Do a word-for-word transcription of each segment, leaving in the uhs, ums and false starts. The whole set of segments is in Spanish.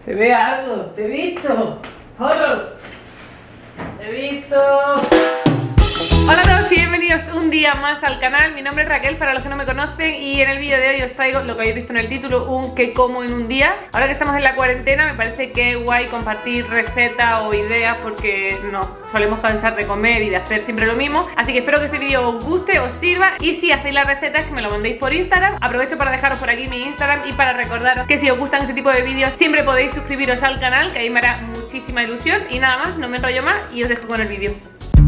Se ve algo, te he visto. Hola. Te he visto. Hola a todos y bienvenidos un día más al canal. Mi nombre es Raquel, para los que no me conocen, y en el vídeo de hoy os traigo lo que habéis visto en el título, un qué como en un día. Ahora que estamos en la cuarentena me parece que es guay compartir recetas o ideas, porque nos solemos cansar de comer y de hacer siempre lo mismo. Así que espero que este vídeo os guste, os sirva, y si hacéis las recetas que me lo mandéis por Instagram. Aprovecho para dejaros por aquí mi Instagram y para recordaros que si os gustan este tipo de vídeos siempre podéis suscribiros al canal, que ahí me hará muchísima ilusión. Y nada más, no me enrollo más y os dejo con el vídeo.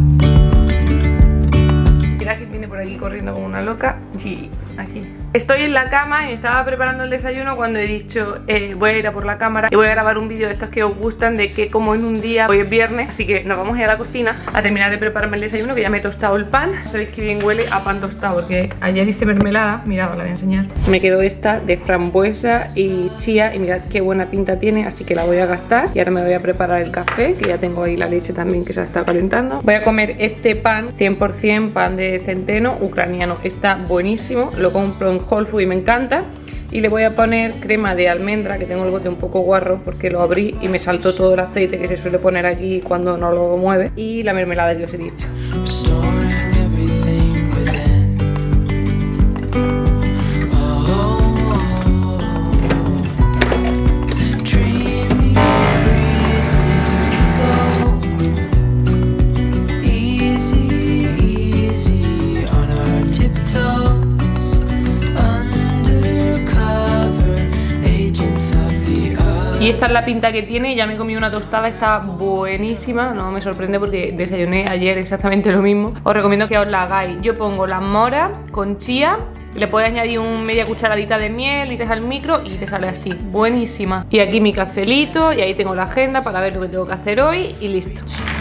Que viene por aquí corriendo como una loca. Sí, aquí. Estoy en la cama y me estaba preparando el desayuno cuando he dicho eh, voy a ir a por la cámara y voy a grabar un vídeo de estos que os gustan, de que como en un día. Hoy es viernes, así que nos vamos a ir a la cocina a terminar de prepararme el desayuno, que ya me he tostado el pan. Sabéis que bien huele a pan tostado, porque ayer hice mermelada. Mirad, os la voy a enseñar. Me quedó esta de frambuesa y chía y mirad qué buena pinta tiene, así que la voy a gastar. Y ahora me voy a preparar el café, que ya tengo ahí la leche también que se ha estado calentando. Voy a comer este pan, cien por cien pan de centeno ucraniano. Está buenísimo, lo compro en Whole Foods y me encanta. Y le voy a poner crema de almendra, que tengo el bote un poco guarro porque lo abrí y me saltó todo el aceite que se suele poner aquí cuando no lo mueve. Y la mermelada que os he dicho. Y esta es la pinta que tiene. Ya me he comido una tostada, está buenísima. No me sorprende porque desayuné ayer exactamente lo mismo. Os recomiendo que os la hagáis. Yo pongo las moras con chía, le puedes añadir una media cucharadita de miel y te al micro y te sale así, buenísima. Y aquí mi cafelito, y ahí tengo la agenda para ver lo que tengo que hacer hoy y listo.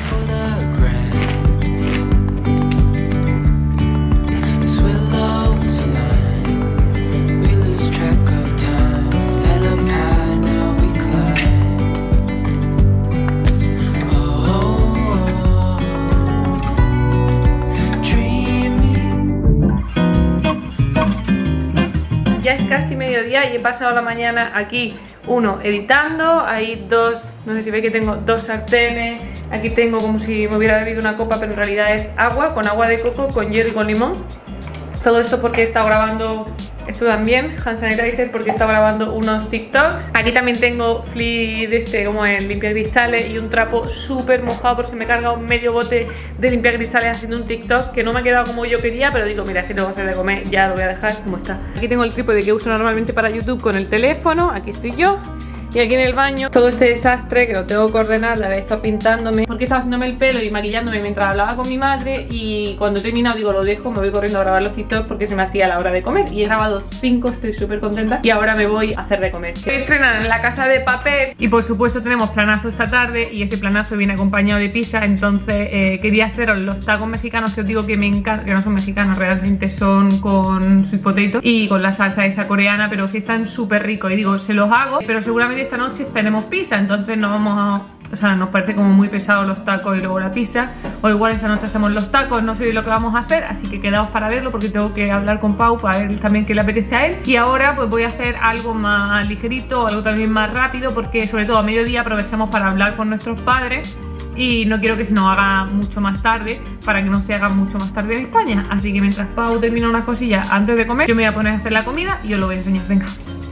Ya es casi mediodía y he pasado la mañana aquí, uno, editando. Hay dos, no sé si veis que tengo dos sartenes. Aquí tengo como si me hubiera bebido una copa, pero en realidad es agua, con agua de coco, con hielo y con limón. Todo esto porque he estado grabando, esto también, hand sanitizer, porque he estado grabando unos TikToks. Aquí también tengo flip de este, como el limpiacristales, y un trapo súper mojado porque me he cargado medio bote de limpiacristales haciendo un TikTok que no me ha quedado como yo quería, pero digo, mira, si tengo que hacer de comer, ya lo voy a dejar como está. Aquí tengo el trípode que uso normalmente para YouTube con el teléfono, aquí estoy yo. Y aquí en el baño, todo este desastre que lo tengo que ordenar, de haber estado pintándome, porque estaba haciéndome el pelo y maquillándome mientras hablaba con mi madre. Y cuando he terminado digo, lo dejo, me voy corriendo a grabar los TikToks porque se me hacía la hora de comer. Y he grabado cinco, estoy súper contenta. Y ahora me voy a hacer de comer. Voy a estrenar en La Casa de Papel. Y por supuesto tenemos planazo esta tarde, y ese planazo viene acompañado de pizza. Entonces eh, quería haceros los tacos mexicanos, que os digo que me encantan, que no son mexicanos, realmente son con sweet potato y con la salsa esa coreana, pero que están súper ricos. Y digo, se los hago, pero seguramente esta noche tenemos pizza, entonces no vamos a... O sea, nos parece como muy pesado los tacos y luego la pizza. O igual esta noche hacemos los tacos, no sé lo que vamos a hacer, así que quedaos para verlo, porque tengo que hablar con Pau para ver también qué le apetece a él. Y ahora pues voy a hacer algo más ligerito, algo también más rápido, porque sobre todo a mediodía aprovechamos para hablar con nuestros padres. Y no quiero que se nos haga mucho más tarde, para que no se haga mucho más tarde en España. Así que mientras Pau termina unas cosillas antes de comer, yo me voy a poner a hacer la comida y os lo voy a enseñar. Venga.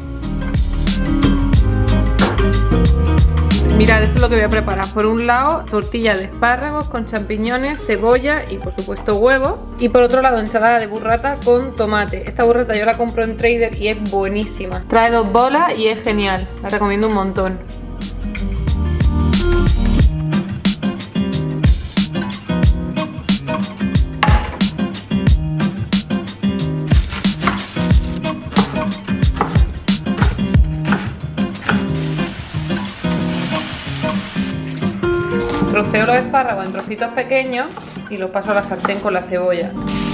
Mirad, esto es lo que voy a preparar. Por un lado, tortilla de espárragos con champiñones, cebolla y por supuesto huevos. Y por otro lado, ensalada de burrata con tomate. Esta burrata yo la compro en Trader y es buenísima. Trae dos bolas y es genial. La recomiendo un montón. Troceo los espárragos en trocitos pequeños y los paso a la sartén con la cebolla.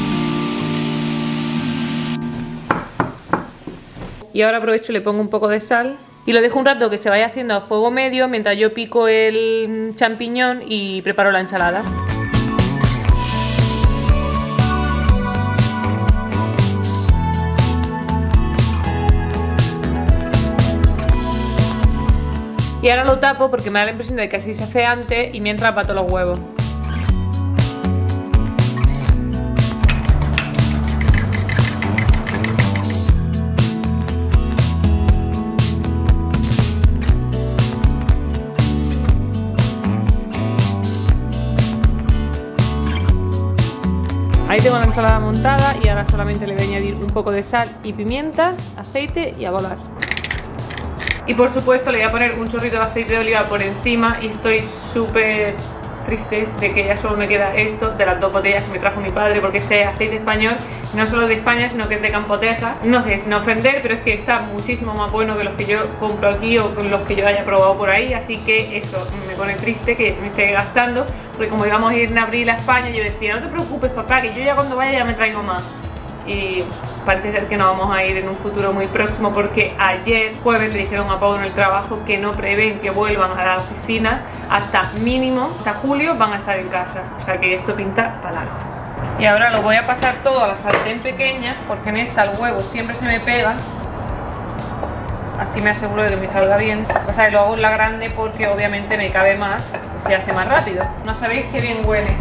Y ahora aprovecho y le pongo un poco de sal y lo dejo un rato que se vaya haciendo a fuego medio mientras yo pico el champiñón y preparo la ensalada. Y ahora lo tapo porque me da la impresión de que así se hace antes y mientras bato los huevos. Ahí tengo la ensalada montada y ahora solamente le voy a añadir un poco de sal y pimienta, aceite y a volar. Y por supuesto le voy a poner un chorrito de aceite de oliva por encima y estoy súper triste de que ya solo me queda esto de las dos botellas que me trajo mi padre, porque este aceite español no solo de España sino que es de Campoteja. No sé, sin ofender, pero es que está muchísimo más bueno que los que yo compro aquí o con los que yo haya probado por ahí, así que eso me pone triste que me esté gastando, porque como íbamos a ir en abril a España yo decía, no te preocupes papá, que yo ya cuando vaya ya me traigo más. Y parece ser que no vamos a ir en un futuro muy próximo, porque ayer jueves le dijeron a Pau en el trabajo que no prevén que vuelvan a la oficina hasta mínimo, hasta julio van a estar en casa, o sea que esto pinta para largo. Y ahora lo voy a pasar todo a la sartén pequeña, porque en esta el huevo siempre se me pega, así me aseguro de que me salga bien. O sea, lo hago en la grande porque obviamente me cabe más, se hace más rápido. No sabéis qué bien huele.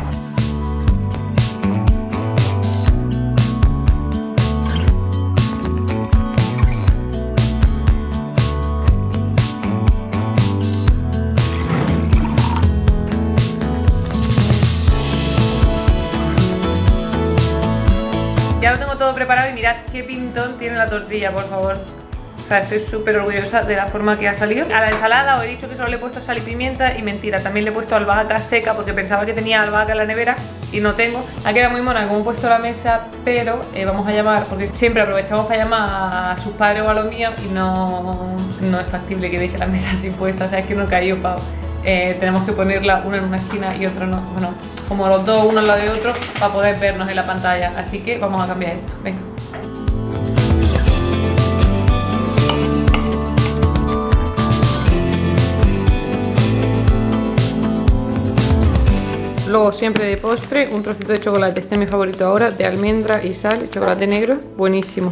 Ya lo tengo todo preparado y mirad qué pintón tiene la tortilla, por favor. O sea, estoy súper orgullosa de la forma que ha salido. A la ensalada os he dicho que solo le he puesto sal y pimienta, y mentira, también le he puesto albahaca seca porque pensaba que tenía albahaca en la nevera y no tengo. Ha quedado muy mona como he puesto la mesa, pero eh, vamos a llamar, porque siempre aprovechamos para llamar a sus padres o a los míos y no, no es factible que deje la mesa así puesta, o sea, es que no cayó Pau. Eh, tenemos que ponerla una en una esquina y otra no, bueno, como los dos uno al lado de otro para poder vernos en la pantalla, así que vamos a cambiar esto, venga. Luego siempre de postre un trocito de chocolate, este es mi favorito ahora, de almendra y sal y chocolate negro, buenísimo.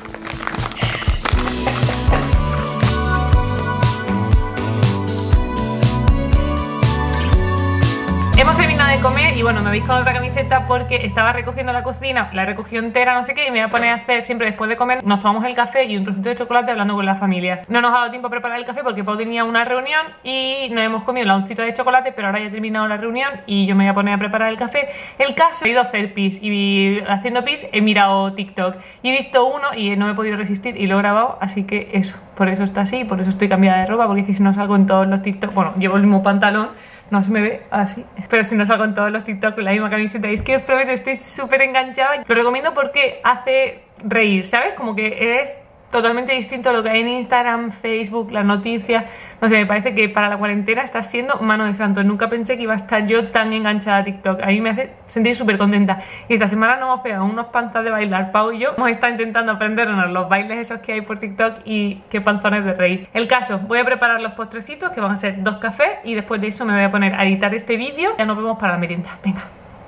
Hemos terminado de comer y bueno, me veis con otra camiseta porque estaba recogiendo la cocina, la he recogido entera, no sé qué, y me voy a poner a hacer siempre después de comer, nos tomamos el café y un trocito de chocolate hablando con la familia. No nos ha dado tiempo a preparar el café porque Pau tenía una reunión y nos hemos comido la oncita de chocolate, pero ahora ya he terminado la reunión y yo me voy a poner a preparar el café. El caso, he ido a hacer pis y haciendo pis he mirado TikTok y he visto uno y no me he podido resistir y lo he grabado, así que eso, por eso está así, por eso estoy cambiada de ropa, porque es que si no salgo en todos los TikTok, bueno, llevo el mismo pantalón, no se me ve así, pero si no salgo en todos los TikTok con la misma camiseta, es que os prometo, estoy súper enganchada. Lo recomiendo porque hace reír, ¿sabes? Como que es totalmente distinto a lo que hay en Instagram, Facebook, las noticias. No sé, me parece que para la cuarentena está siendo mano de santo. Nunca pensé que iba a estar yo tan enganchada a TikTok. A mí me hace sentir súper contenta. Y esta semana nos hemos pegado unos panzas de bailar, Pau y yo. Hemos estado intentando aprendernos los bailes esos que hay por TikTok y qué panzones de reír. El caso, voy a preparar los postrecitos, que van a ser dos cafés, y después de eso me voy a poner a editar este vídeo. Ya nos vemos para la merienda. Venga.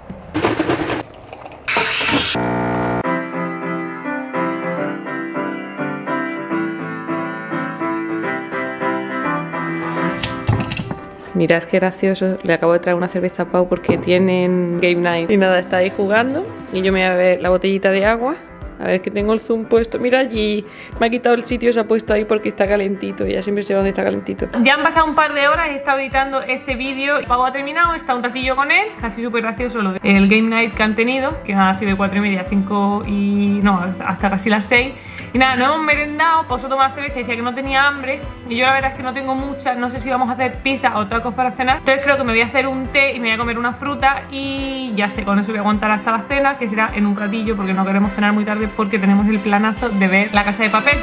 Mirad qué gracioso, le acabo de traer una cerveza a Pau porque tienen Game Night. Y nada, está ahí jugando y yo me voy a ver la botellita de agua. A ver, que tengo el zoom puesto. Mira allí, me ha quitado el sitio, se ha puesto ahí porque está calentito. Ya siempre sé dónde está calentito. Ya han pasado un par de horas, he estado editando este vídeo. Pau ha terminado, está un ratillo con él. Casi súper gracioso lo del Game Night que han tenido, que ha sido de cuatro y media a cinco y... no, hasta casi las seis. Y nada, no hemos merendado. Pau se toma la cerveza y decía que no tenía hambre. Y yo la verdad es que no tengo mucha. No sé si vamos a hacer pizza o tacos para cenar. Entonces creo que me voy a hacer un té y me voy a comer una fruta. Y ya sé, con eso voy a aguantar hasta la cena, que será en un ratillo, porque no queremos cenar muy tarde porque tenemos el planazo de ver La Casa de Papel.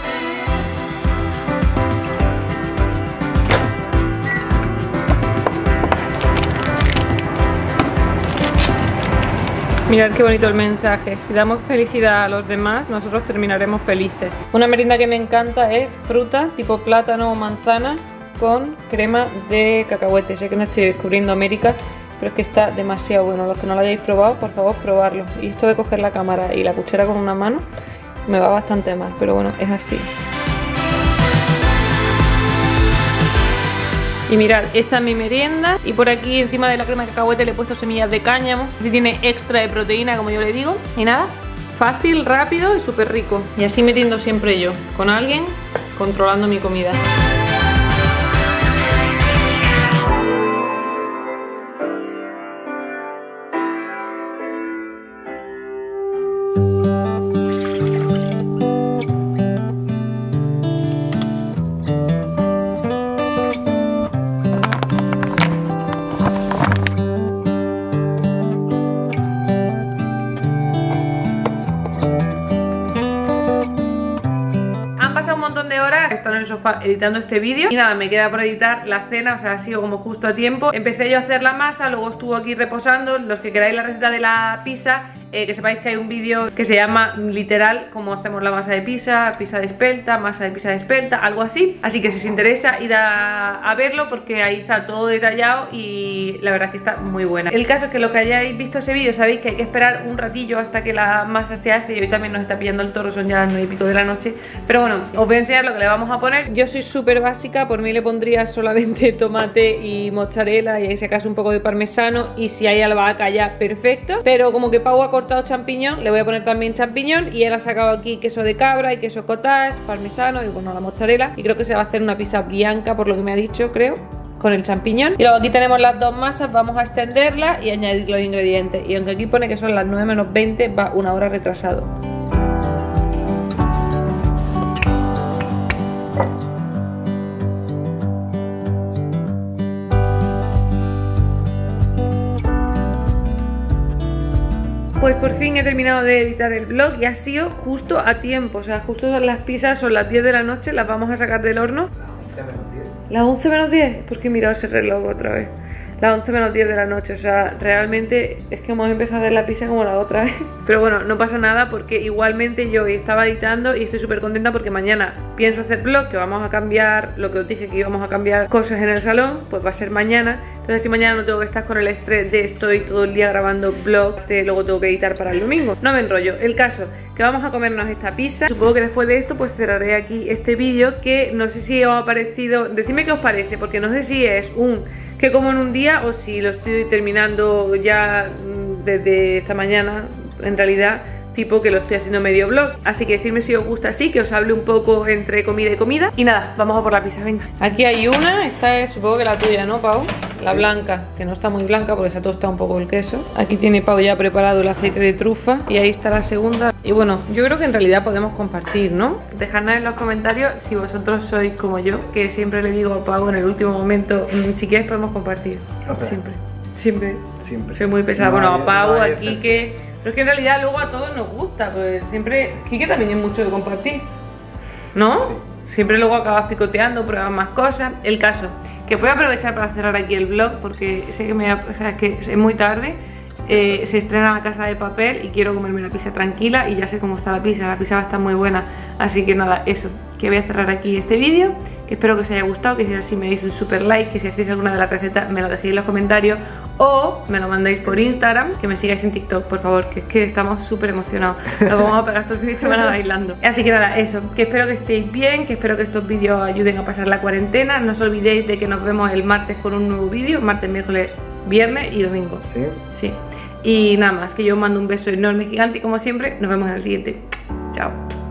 Mirad qué bonito el mensaje. Si damos felicidad a los demás, nosotros terminaremos felices. Una merienda que me encanta es fruta tipo plátano o manzana con crema de cacahuete. Sé que no estoy descubriendo América, pero es que está demasiado bueno. Los que no lo hayáis probado, por favor, probarlo. Y esto de coger la cámara y la cuchara con una mano me va bastante mal, pero bueno, es así. Y mirad, esta es mi merienda. Y por aquí encima de la crema de cacahuete le he puesto semillas de cáñamo. Así tiene extra de proteína, como yo le digo. Y nada, fácil, rápido y súper rico. Y así metiendo siempre yo, con alguien, controlando mi comida. He estado en el sofá editando este vídeo y nada, me queda por editar la cena, o sea, ha sido como justo a tiempo. Empecé yo a hacer la masa, luego estuvo aquí reposando. Los que queráis la receta de la pizza, eh, que sepáis que hay un vídeo que se llama literal cómo hacemos la masa de pizza, pizza de espelta, masa de pizza de espelta, algo así. Así que si os interesa, id a, a verlo porque ahí está todo detallado y la verdad es que está muy buena. El caso es que lo que hayáis visto ese vídeo sabéis que hay que esperar un ratillo hasta que la masa se hace y hoy también nos está pillando el toro, son ya las nueve y pico de la noche. Pero bueno, os voy a enseñar lo que le vamos a poner. Yo soy súper básica, por mí le pondría solamente tomate y mozzarella y ahí si acaso un poco de parmesano y si hay albahaca ya perfecto. Pero como que Pau ha cortado champiñón, le voy a poner también champiñón y él ha sacado aquí queso de cabra y queso cottage, parmesano y bueno, la mozzarella. Y creo que se va a hacer una pizza bianca por lo que me ha dicho, creo, con el champiñón. Y luego aquí tenemos las dos masas, vamos a extenderla y añadir los ingredientes. Y aunque aquí pone que son las nueve menos veinte, va una hora retrasado. Pues por fin he terminado de editar el vlog y ha sido justo a tiempo, o sea, justo las pizzas son las diez de la noche, las vamos a sacar del horno. Las once menos diez, porque he mirado ese reloj otra vez. Las once menos diez de la noche, o sea, realmente es que hemos empezado a hacer la pizza como la otra vez. Pero bueno, no pasa nada porque igualmente yo estaba editando y estoy súper contenta porque mañana pienso hacer vlog, que vamos a cambiar, lo que os dije que íbamos a cambiar cosas en el salón, pues va a ser mañana. Entonces si mañana no tengo que estar con el estrés de estoy todo el día grabando vlog, luego tengo que editar para el domingo. No me enrollo, el caso que vamos a comernos esta pizza. Supongo que después de esto pues cerraré aquí este vídeo, que no sé si os ha parecido, decidme qué os parece, porque no sé si es un que como en un día o si lo estoy terminando ya desde esta mañana, en realidad tipo que lo estoy haciendo medio vlog. Así que decidme si os gusta así, que os hable un poco entre comida y comida. Y nada, vamos a por la pizza, venga. Aquí hay una, esta es supongo que la tuya, ¿no, Pau? La blanca, que no está muy blanca porque se ha tostado un poco el queso. Aquí tiene Pau ya preparado el aceite de trufa y ahí está la segunda. Y bueno, yo creo que en realidad podemos compartir, ¿no? Dejadnos en los comentarios si vosotros sois como yo, que siempre le digo a Pau en el último momento, mmm, si quieres podemos compartir. O sea, siempre, siempre, siempre. Soy muy pesada. No, bueno, a Pau, no, a Kike. Pero es que en realidad luego a todos nos gusta, pues siempre... Kike también es mucho de compartir, ¿no? Sí. Siempre luego acabas picoteando, pruebas más cosas. El caso, que voy a aprovechar para cerrar aquí el vlog porque sé que, me, o sea, que es muy tarde. Eh, se estrena La Casa de Papel y quiero comerme la pizza tranquila y ya sé cómo está la pizza, la pizza va a estar muy buena. Así que nada, eso, que voy a cerrar aquí este vídeo, que espero que os haya gustado, que si es así me deis un super like, que si hacéis alguna de las recetas me lo dejéis en los comentarios o me lo mandáis por Instagram, que me sigáis en TikTok, por favor, que es que estamos súper emocionados, nos vamos a pegar estos fines de semana bailando. Así que nada, eso, que espero que estéis bien, que espero que estos vídeos ayuden a pasar la cuarentena. No os olvidéis de que nos vemos el martes con un nuevo vídeo, martes, miércoles, viernes y domingo. ¿Sí? Sí. Y nada más, que yo os mando un beso enorme, gigante y como siempre, nos vemos en el siguiente. Chao.